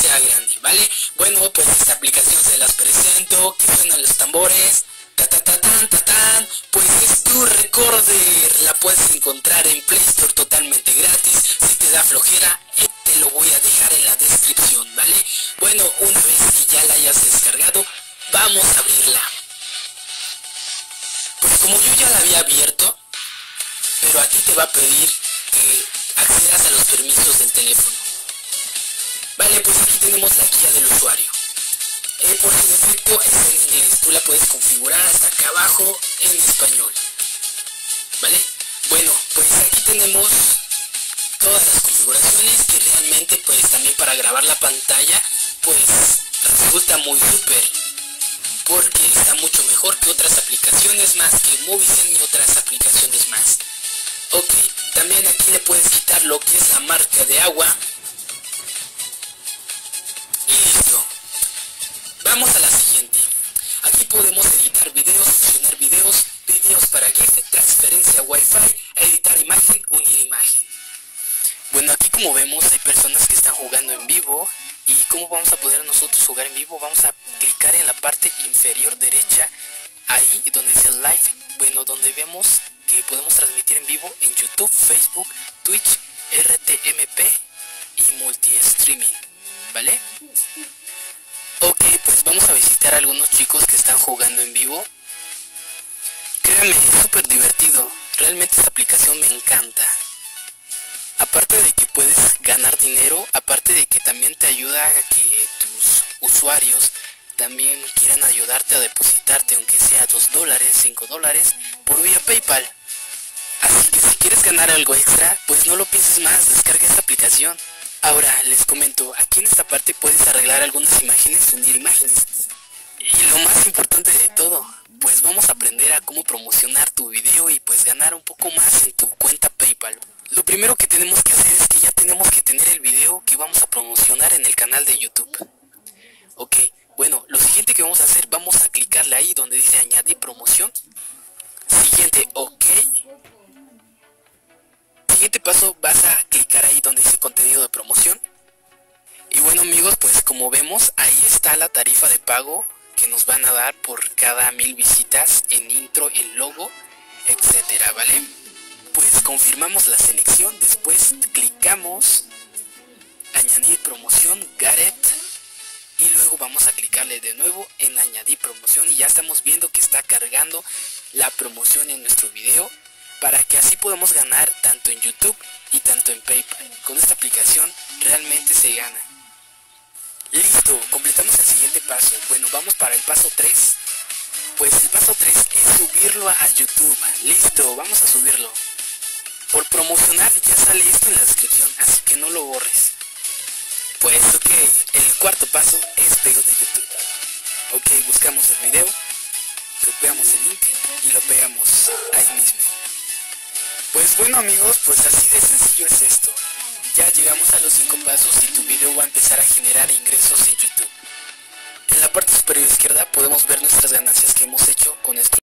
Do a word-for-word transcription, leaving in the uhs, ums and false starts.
sea grande, ¿vale? Bueno, pues esta aplicación se las presento, que suenan los tambores, ta ta ta tan ta tan, pues es Tu Recorder, la puedes encontrar en Play Store totalmente gratis. Si te da flojera, te lo voy a dejar en la descripción, ¿vale? Bueno, una vez que ya la hayas descargado, vamos a abrirla. Pues como yo ya la había abierto, pero aquí te va a pedir que accedas a los permisos del teléfono. Vale, pues aquí tenemos la guía del usuario. Eh, por su defecto está en inglés, tú la puedes configurar hasta acá abajo en español. ¿Vale? Bueno, pues aquí tenemos todas las configuraciones que realmente pues también para grabar la pantalla pues resulta muy súper, porque está mucho mejor que otras aplicaciones más, que Moviesen y otras aplicaciones más. Ok, también aquí le puedes quitar lo que es la marca de agua. Y listo. Vamos a la siguiente. Aquí podemos editar videos, fusionar videos, videos para GIF, transferencia Wi-Fi, editar imagen, unir imagen. Bueno, aquí como vemos hay personas que están jugando en vivo. ¿Y cómo vamos a poder nosotros jugar en vivo? Vamos a clicar en la parte inferior derecha, ahí donde dice Live, bueno, donde vemos que podemos transmitir en vivo en YouTube, Facebook, Twitch, R T M P y multi-streaming, ¿vale? Ok, pues vamos a visitar a algunos chicos que están jugando en vivo. Créanme, es súper divertido, realmente esta aplicación me encanta. Aparte de que puedes ganar dinero, aparte de que también te ayuda a que tus usuarios también quieran ayudarte a depositarte, aunque sea dos dólares, cinco dólares, por vía PayPal. Así que si quieres ganar algo extra, pues no lo pienses más, descarga esta aplicación. Ahora les comento, aquí en esta parte puedes arreglar algunas imágenes, unir imágenes. Y lo más importante de todo, pues vamos a aprender a cómo promocionar tu video y pues ganar un poco más en tu cuenta PayPal. Lo primero que tenemos que hacer es que ya tenemos que tener el video que vamos a promocionar en el canal de YouTube. Ok, bueno, lo siguiente que vamos a hacer, vamos a clicarle ahí donde dice añadir promoción. Siguiente, ok. Siguiente paso, vas a clicar ahí donde dice contenido de promoción. Y bueno amigos, pues como vemos, ahí está la tarifa de pago que nos van a dar por cada mil visitas en intro, en logo, etcétera, ¿vale? Pues confirmamos la selección, después clicamos añadir promoción, got it, y luego vamos a clicarle de nuevo en añadir promoción y ya estamos viendo que está cargando la promoción en nuestro video, para que así podamos ganar tanto en YouTube y tanto en PayPal. Con esta aplicación realmente se gana. Listo, completamos el siguiente paso. Bueno, vamos para el paso tres. Pues el paso tres es subirlo a YouTube. Listo, vamos a subirlo. Por promocionar ya sale esto en la descripción, así que no lo borres. Pues ok, el cuarto paso es video de YouTube. Ok, buscamos el video, copiamos el link y lo pegamos ahí mismo. Pues bueno amigos, pues así de sencillo es esto. Ya llegamos a los cinco pasos y tu video va a empezar a generar ingresos en YouTube. En la parte superior izquierda podemos ver nuestras ganancias que hemos hecho con esto.